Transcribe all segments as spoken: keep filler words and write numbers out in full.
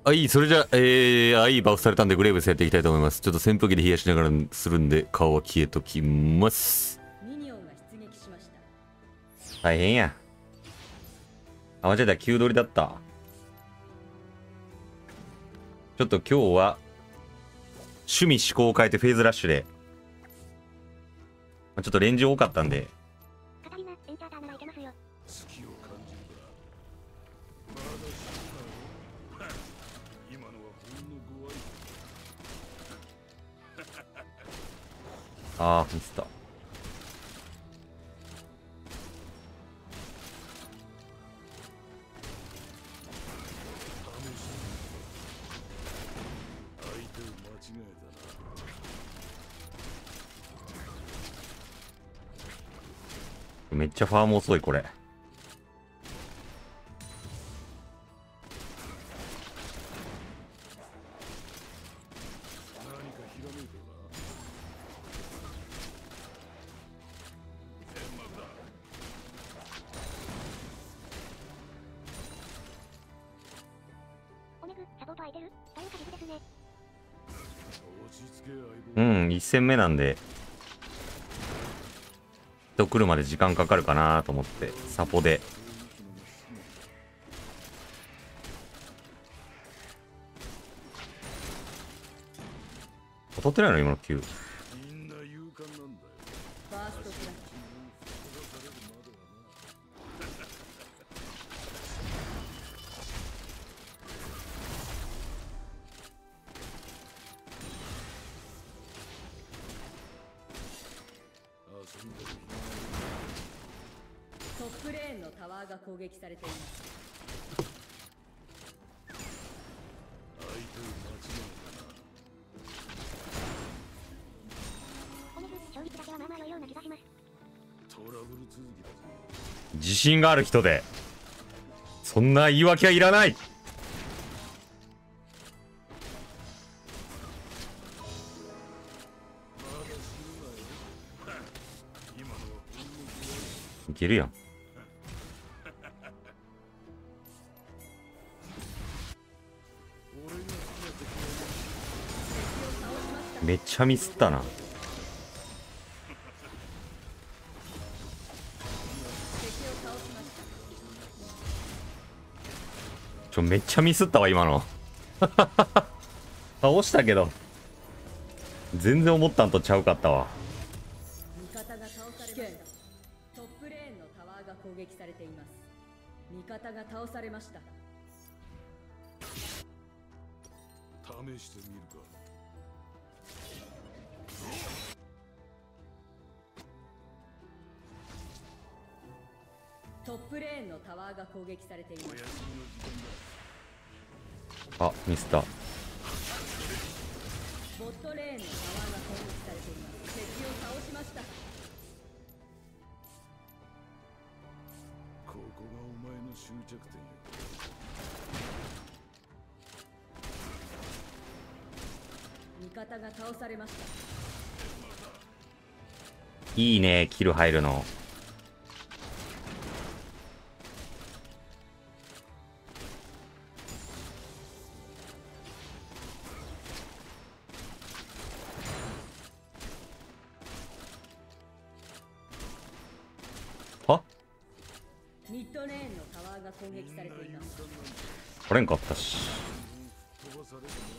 あ、いい、それじゃあ、えー、あ、いいバフされたんでグレーブスやっていきたいと思います。ちょっと扇風機で冷やしながらするんで、顔は消えときます。 ミニオンが出撃しました。 大変や。あ、間違えた、急取りだった。ちょっと今日は、趣味思考を変えてフェーズラッシュで、まあちょっとレンジ多かったんで、 カタリナ、エンチャーターならいけますよ。好きを感じるが、まだ死ぬなよ。今のはほんの具合。 あー、ミスった。 相手を間違えたな。 めっちゃファーム遅い、これ。 何かひらめいたか。天幕だ。おめぐ、サポート空いてる？タイムカジブですね。落ち着け相棒。 うん、いっ戦目なんで、人来るまで時間かかるかなと思って、サポで。当たってないの今のQ。 みんな勇敢なんだよ。 ファーストクラッシ遊んでる暇ュ。トップレーンのタワーが攻撃されています。 相手を間違えたな。おめぐ、勝率だけはまあまあ良いような気がします。トラブル続きだぞ。 自信がある人で、そんな言い訳はいらない。 まだ死ぬなよ。今のはほんの具合。 いけるやん。 俺が好きな敵めっちゃミスったな。ちょ、めっちゃミスったわ、今の。倒したけど、全然思ったんとちゃうかったわ。 味方が倒されました。トップレーンのタワーが攻撃されています。味方が倒されました。 試してみるか。 トップレーンのタワーが攻撃されています。 お休みの時間だ。 あ、ミスった。 ボットレーンのタワーが攻撃されています。敵を倒しました。 ここがお前の終着点よ。 味方が倒されました。 いいね、キル入るの。はミッドレーンのタワーが攻撃されています。 取れんかったし。 飛ばされるまではね。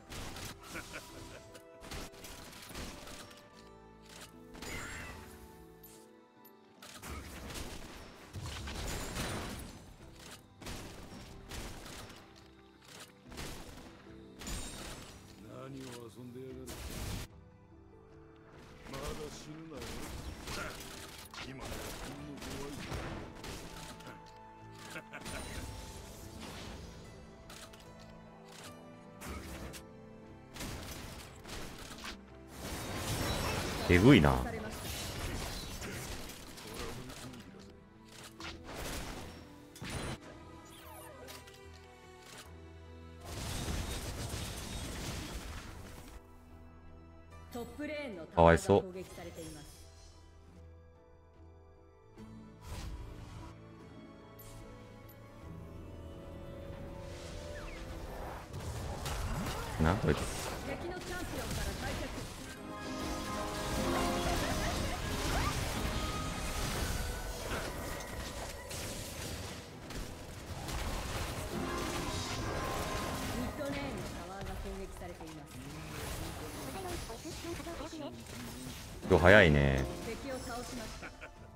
何を遊んでやがる。まだ死ぬなよ。今のはほんの具合。 えぐいな。 倒されました。トップレーンのタワーが攻撃されています。 なんといて敵のチャンピオンから退却。ミッドレーンのタワーが攻撃されています。 今日早いね。 敵を倒しました。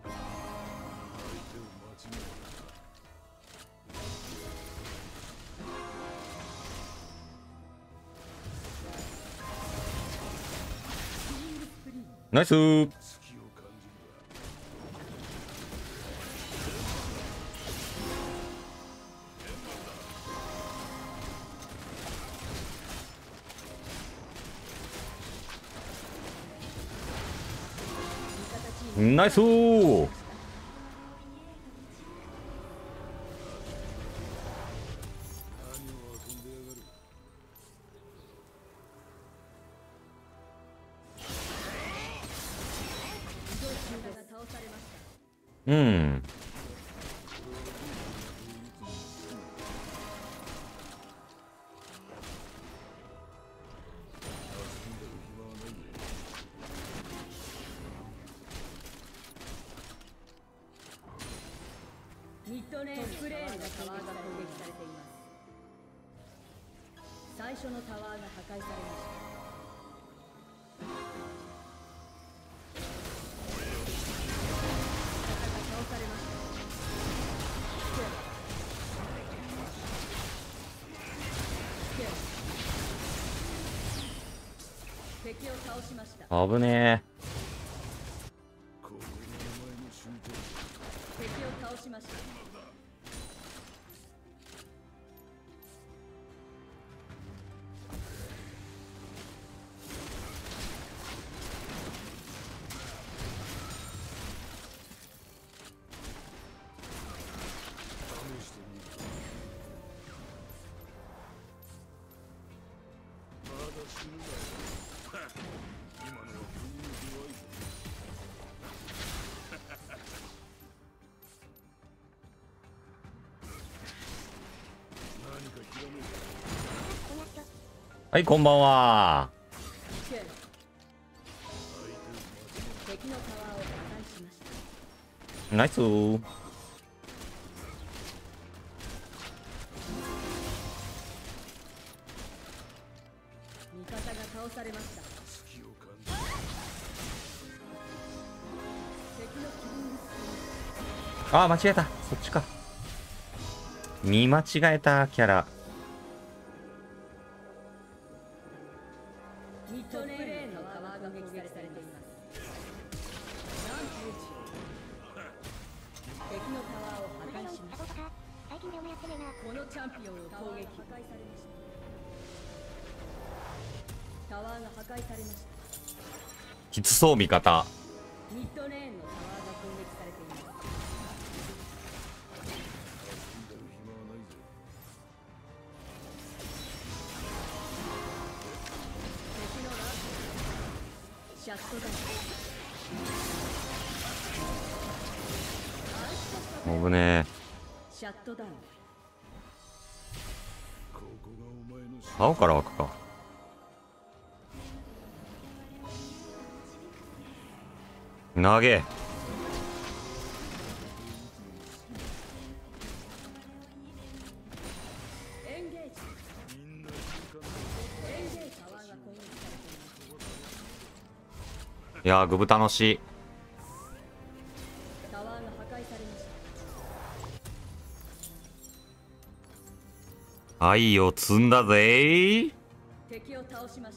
ナイスー。ナイスー。うん。 ミッドレーンのプレーンのタワーが攻撃されています。最初のタワーが破壊されました。敵を倒しました。 危ねえ。 敵を倒しました。 はい、こんばんは。 敵のタワーを破壊しました。 ナイスー。 味方が倒されました。 あー、間違えた。そっちか。見間違えたキャラ。 ミッドレーンのタワーが攻撃されています。なんと敵のタワーを破壊しました。このチャンピオンを攻撃。破壊されました。タワーが破壊されました。 きつそう味方。 ミッドレーンのタワーが攻撃されています。シャットダウン。 危ねえ。 シャットダウン。 青から赤か。投げ。 エンゲージ。エンゲージタワーが攻撃されています。 いやー、グブ楽しい。 タワーが破壊されました。 愛を積んだぜー。 敵を倒しました。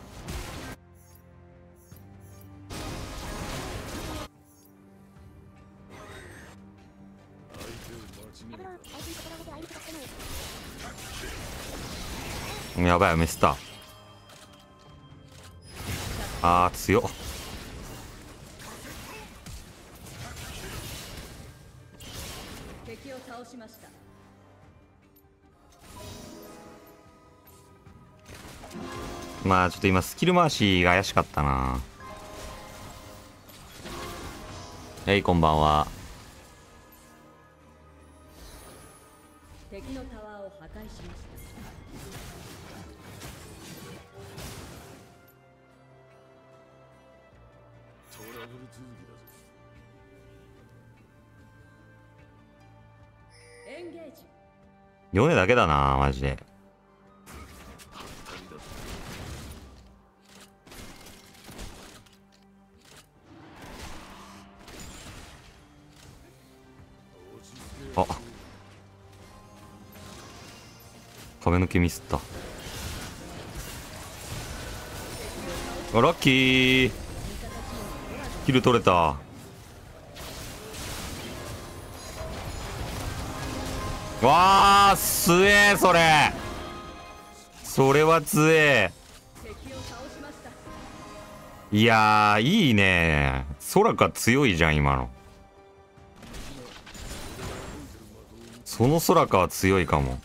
やばい、ミスった。あー、強っ。 敵を倒しました。 まあちょっと今スキル回しが怪しかったな。はい、こんばんは。 敵のタワーを破壊しました。 ジ。 ヨネだけだなマジで。あ、壁抜けミスった。あ、ラッキー。キル取れた。わあ、強えそれ。それは強え。いやー、いいね。ソラカ強いじゃん今の。そのソラカは強いかも。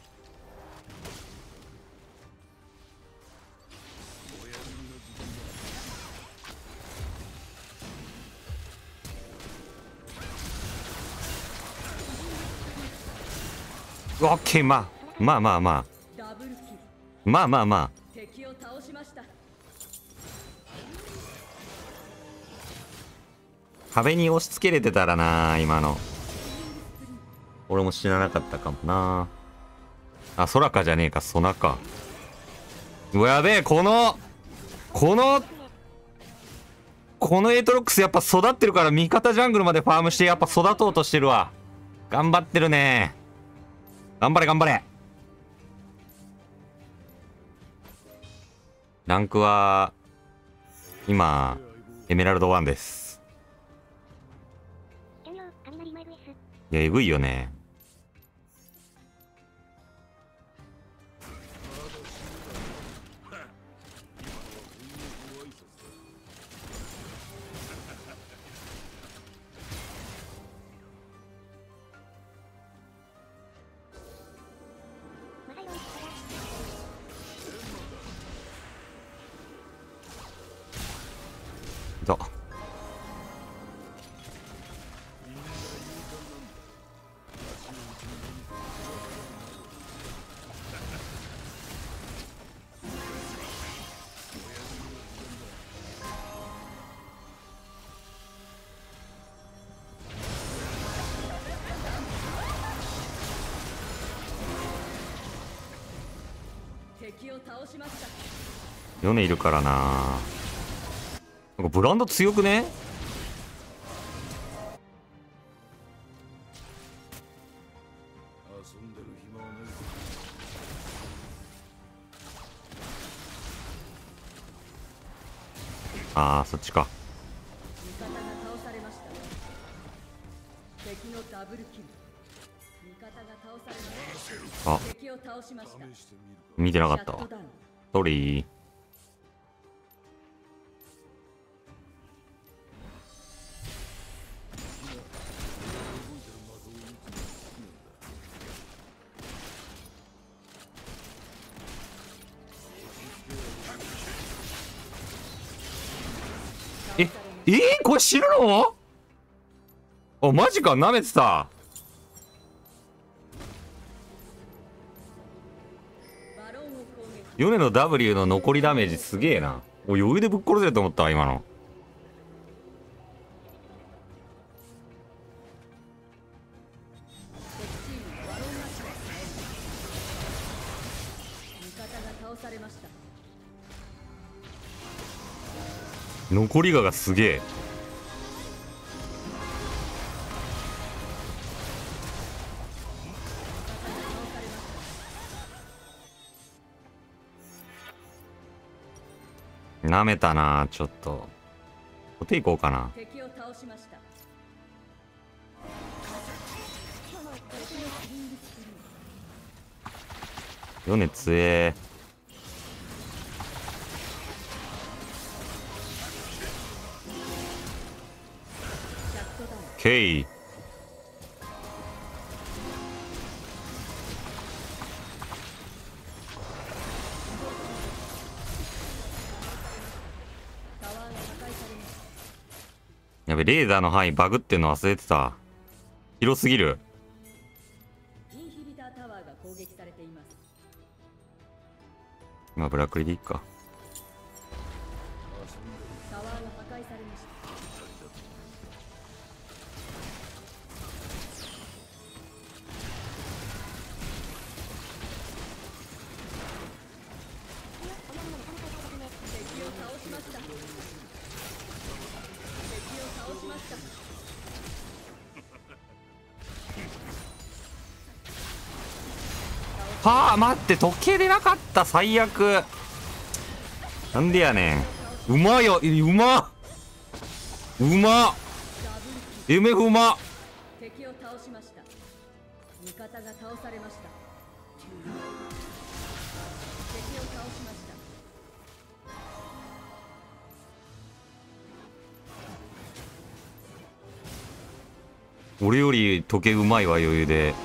オッケー、まあまあまあまあまあまあまあ敵を倒しました。 壁に押し付けれてたらな今の。俺も死ななかったかもな。あ、ソラカじゃねえか、ソナか。うわ、やべえ、このこのこのエイトロックスやっぱ育ってるから、味方ジャングルまでファームしてやっぱ育とうとしてるわ。頑張ってるね。頑張れ頑張れ。ランクは今エメラルドワンです。いや、えぐいよね。だ敵を倒しました。 ヨネいるからな。なんかブランド強くね。 遊んでる暇はない。 ああ、そっちか。 味方が倒されました。敵のダブルキル。味方が倒されました。 あ、 敵を倒しました。 見てなかったわ。ソリー。え、えー、これ死ぬの？あ、マジか、舐めてた。ヨネの ダブリュー の残りダメージすげえな。お、余裕でぶっ殺せると思ったわ今の。残りががすげえ。なめたな。ちょっとお手いこうかな。 敵を倒しました。 ヨネ強え。ケイ。やべ、レーザーの範囲バグってんの忘れてた。広すぎる。 インヒビタータワーが攻撃されています。 まあブラックリでいいか。 タワーが破壊されました。 パー、待って、時計でなかった、最悪。なんでやねん。うまいよ、うまっうまっ夢うまっ。 敵を倒しました。味方が倒されました。敵を倒しました。 俺より時計うまいわ、余裕で。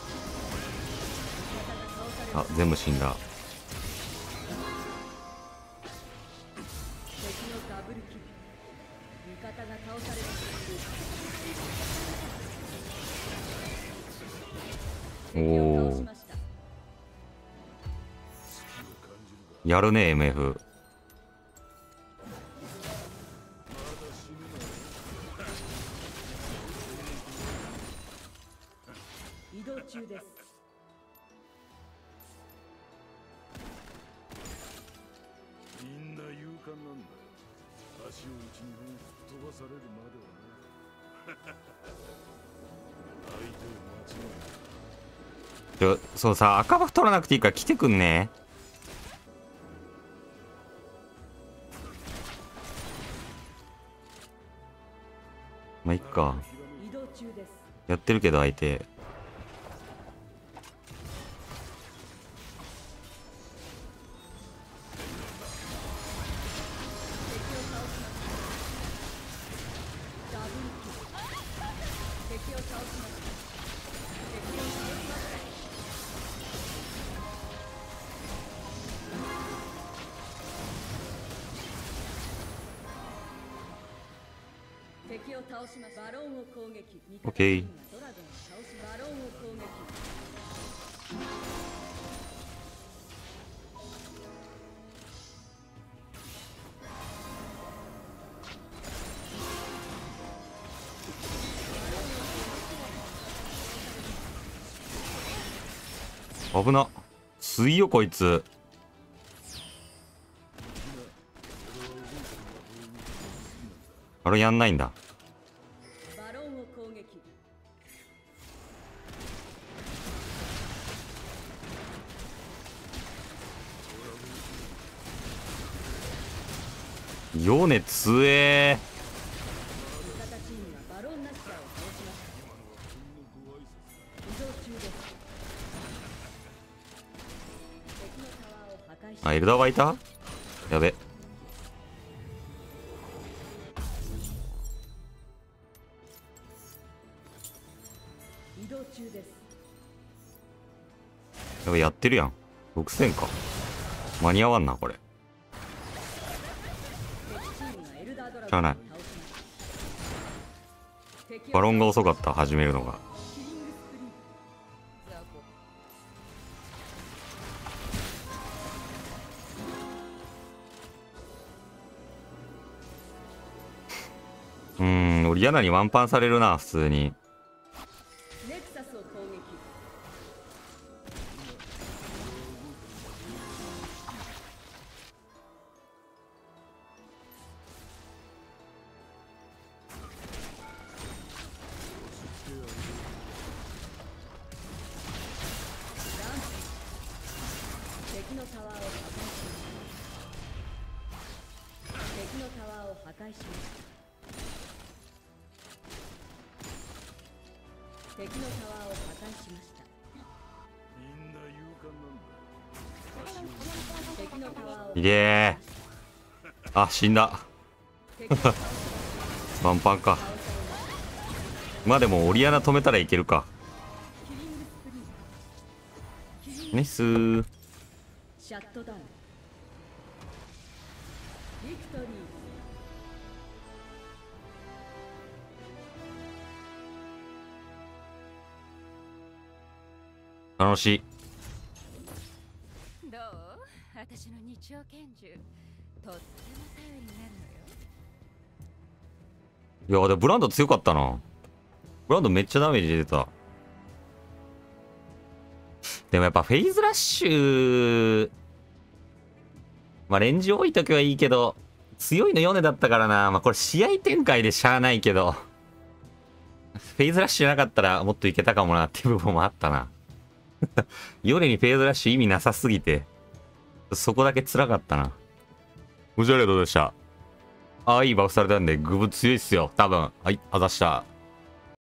あ、全部死んだ。 敵のダブルキル。味方が倒されました。 お敵を倒おしました。 やるね エムエフ。 移動中です。 みんな勇敢なんだよ。足を一二本飛ばされるまではな。相手を間違えちょそうさ、赤バフ取らなくていいから来てくんね。まあいっか。 移動中です。 やってるけど相手。 ダブルキル。敵を倒しました。敵を倒しました。敵を倒しました。バロンを攻撃。 オッケー。 ドラゴンを倒しバロンを攻撃。 危な。すいよこいつ。あれやんないんだ。 バロンを攻撃。 ヨネつえ味方チームがバロンナッシャーを倒しました。移動中です。敵のタワーを破壊しー。あ、エルダー湧いた。やべ。 移動中です。 やべ、やってるやん。ろくせんか。間に合わんなこれ。 敵チームがエルダードラしゃあない。 ゴンを倒しました。敵をバロンが遅かった始めるのが。 キリングスプリント。ザコ。 うーん、俺ヤナにワンパンされるな普通に。 ネクサスを攻撃。敵のタワーを破壊しました。敵のタワーを破壊しました。敵のタワーを破壊しました。 みんな勇敢なんだよ。足を敵のタワーをいげえ。あ、死んだ。 敵のタワーをワンパンか。 倒されました。 まあでもオリアナ止めたらいけるか。 キリングスプリント。キリングナイスー。 シャットダウン。ビクトリー。 楽しい。 どう？私の日曜拳銃とっても頼りになるのよ。 いやでもブランド強かったな。ブランドめっちゃダメージ出てた。でもやっぱフェイズラッシュ、まあレンジ多い時はいいけど、強いのヨネだったからな。まあこれ試合展開でしゃあないけど、フェイズラッシュなかったらもっといけたかもなっていう部分もあったな。 ヨネにフェードラッシュ意味なさすぎて、そこだけ辛かったな。ご視聴ありがとうございました。ああ、いいバフされたんで、グブ強いっすよ。多分。はい、あざした。